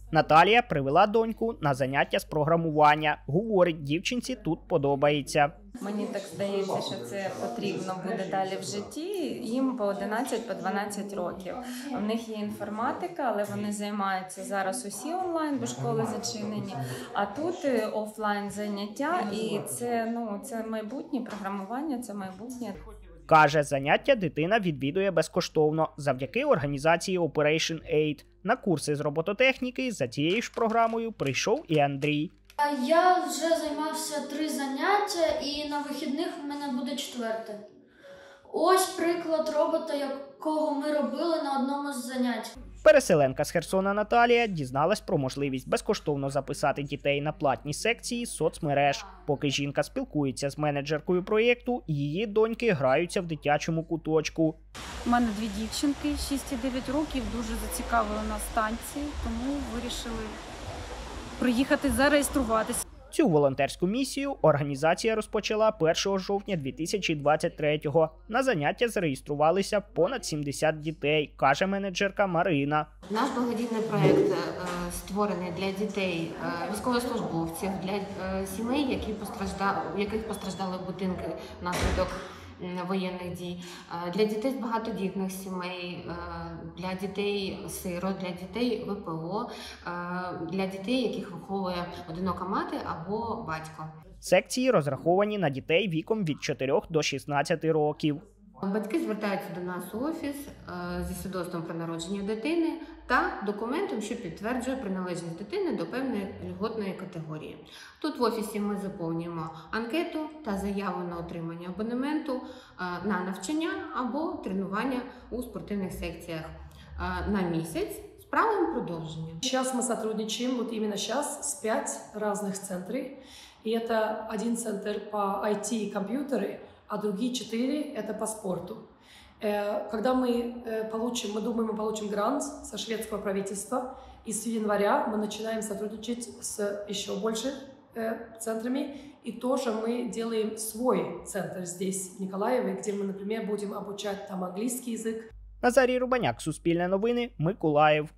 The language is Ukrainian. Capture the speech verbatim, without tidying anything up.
Наталія привела доньку на заняття з програмування. Говорить, дівчинці тут подобається. Мені так здається, що це потрібно буде далі в житті. Їм по одинадцять, по дванадцять років. В них є інформатика, але вони займаються зараз усі онлайн, бо школи зачинені. А тут офлайн заняття, і це, ну, це майбутнє програмування, це майбутнє. Каже, заняття дитина відвідує безкоштовно завдяки організації Operation Aid. На курси з робототехніки за цією ж програмою прийшов і Андрій. Я вже займався три заняття і на вихідних в мене буде четверте. Ось приклад робота, якого ми робили на одному з занять. Переселенка з Херсона Наталія дізналась про можливість безкоштовно записати дітей на платні секції соцмереж. Поки жінка спілкується з менеджеркою проєкту, її доньки граються в дитячому куточку. У мене дві дівчинки, шість і дев'ять років, дуже зацікавили нас танці, тому вирішили приїхати зареєструватися. Цю волонтерську місію організація розпочала першого жовтня дві тисячі двадцять третього. На заняття зареєструвалися понад сімдесят дітей, каже менеджерка Марина. Наш благодійний проєкт створений для дітей, військовослужбовців, для сімей, які постраждали, у яких постраждали будинки внаслідок воєнних дій, для дітей з багатодітних сімей, для дітей-сирот, для дітей В П О, для дітей, яких виховує одинока мати або батько. Секції розраховані на дітей віком від чотирьох до шістнадцяти років. Батьки звертаються до нас у офіс зі свідоцтвом про народження дитини та документом, що підтверджує приналежність дитини до певної льготної категорії. Тут в офісі ми заповнюємо анкету та заяву на отримання абонементу на навчання або тренування у спортивних секціях на місяць с правом продолжения. Сейчас мы сотрудничаем, вот именно сейчас, с пять разных центров. И это один центр по ай ти и компьютеры, а другие четыре это по спорту. Когда мы получим, мы думаем, мы получим грант со шведского правительства, и с января мы начинаем сотрудничать с еще больше центрами, и тоже мы делаем свой центр здесь, в Николаеве, где мы, например, будем обучать там английский язык. Назарій Рубаняк, Суспільне новини, Миколаїв.